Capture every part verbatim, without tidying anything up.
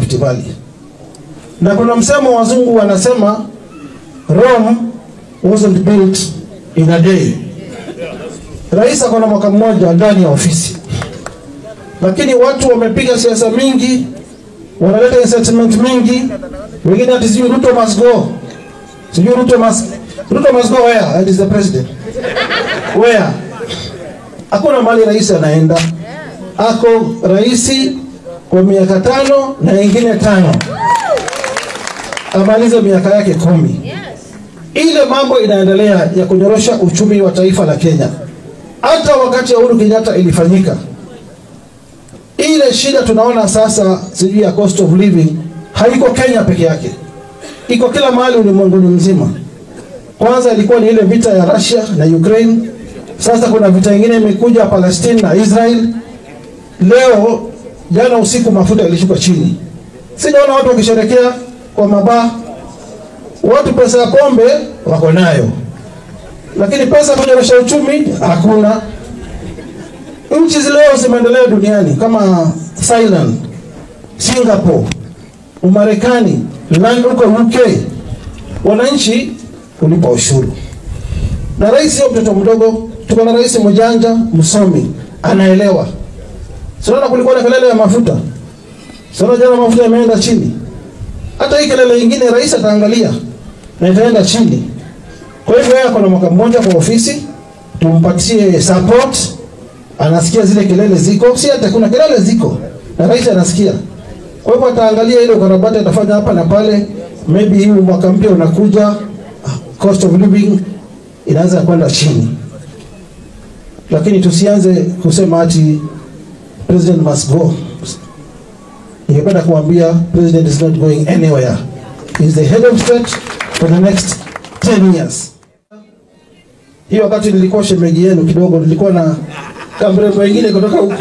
Rift Valley. Na kuna msemo wazungu wanasema Rome wasn't built in a day. Rais akona mwaka mmoja ndani ya ofisi. Lakini watu wamepiga siasa mingi, wanaleta incitement mingi, wengine ati sijui Ruto must go. Sijui Ruto must Ruto must go where? And is the president. Where? Hakuna mahali rais anaenda. Ako raisi kwa miaka tano na ingine tano. Amaliza miaka yake kumi. Ile mambo inaendelea ya kunyorosha uchumi wa taifa la Kenya. Hata wakati ya Uhuru Kenyatta ilifanyika. Ile shida tunaona sasa sijui ya cost of living haiko Kenya peke yake. Iko kila mahali ulimwenguni mzima. Kwanza ilikuwa ni ile vita ya Russia na Ukraine. Sasa kuna vita nyingine imekuja Palestine na Israel. Leo jana usiku mafuta yalishuka chini. Sijaona watu wakisherekea kwa mabaa. Watu pesa ya pombe wako nayo. Lakini pesa kunyorosha uchumi hakuna. Nchi leo zimeendelea duniani kama Thailand, Singapore, Umarekani, London huko U K. Wananchi ulipa ushuru. Na rais sio mtoto mdogo, tuko na rais mjanja, msomi, anaelewa. Sasa kulikuwa na kelele ya mafuta. Sasa jana mafuta yameenda chini. Hata hii kelele nyingine rais ataangalia na itaenda chini. Kwa hivyo yeye kuna mwaka mmoja kwa ofisi, tumpatie support. Anasikia zile kelele ziko, si hata kuna kelele ziko na rais anasikia. Kwa hivyo ataangalia ile ukarabati atafanya hapa na pale. Maybe hii mwaka mpya unakuja, cost of living inaanza kwenda chini. Lakini tusianze kusema ati president must go. Ningependa kuambia president is not going anywhere. He is the head of state for the next ten years. Hiyo wakati nilikuwa shemeji yenu kidogo, nilikuwa na kamera wengine kutoka huku.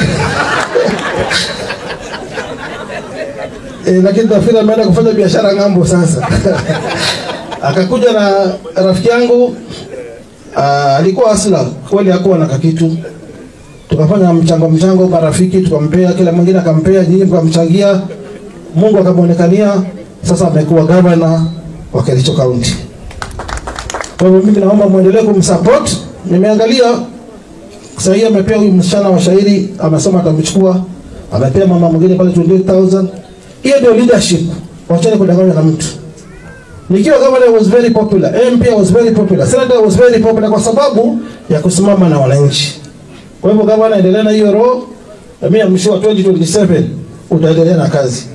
Eh, lakini tafira ameenda kufanya biashara ngambo sasa. Akakuja na rafiki yangu, uh, alikuwa asla, kweli hakuwa na kakitu. Tukafanya mchango mchango kwa rafiki, tukampea, kila mwingine akampea, nyinyi mkamchangia. Mungu akamuonekania, sasa amekuwa governor wa Kericho County. Kwa hivyo mimi naomba muendelee kumsupport. Nimeangalia sasa hivi amepewa huyu msichana wa shairi, amesoma atamchukua, amepewa mama mwingine pale twenty thousand. Hiyo ndio leadership. Wachane kudanganya na mtu. Nikiwa governor was very popular, M P was very popular, senator was very popular kwa sababu ya kusimama na wananchi. Kwa hivyo governor endelea na hiyo roho, mimi amshua twenty twenty-seven utaendelea na kazi.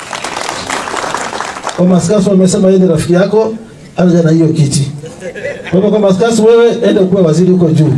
Kwa maskaso wamesema yeye rafiki yako, anaja na hiyo kiti. Kwa hivyo kwa maskaso wewe enda kuwa waziri huko juu.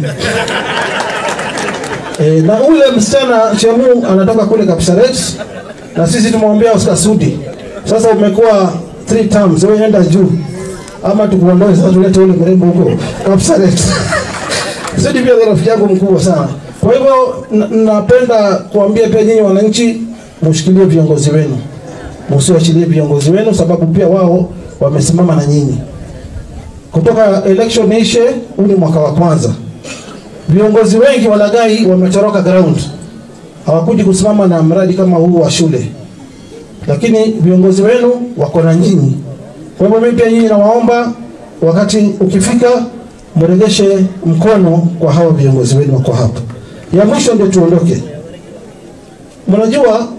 E, na ule msichana Chemu anatoka kule Kapsaret na sisi tumwambia usikasudi. Sasa umekuwa three terms, wewe enda juu. Ama tukuondoe sasa tulete ule mrembo huko Kapsaret. Sisi pia rafiki yako mkubwa sana. Kwa hivyo napenda kuambia pia nyinyi wananchi mshikilie viongozi wenu. Msiwachilie viongozi wenu sababu pia wao wamesimama na nyinyi. Kutoka election ishe, huu ni mwaka wa kwanza. Viongozi wengi walagai wametoroka ground. Hawakuji kusimama na mradi kama huu wa shule. Lakini viongozi wenu wako na nyinyi. Kwa hivyo mimi pia nyinyi nawaomba wakati ukifika mregeshe mkono kwa hao viongozi wenu wako hapa. Ya mwisho ndio tuondoke. Mnajua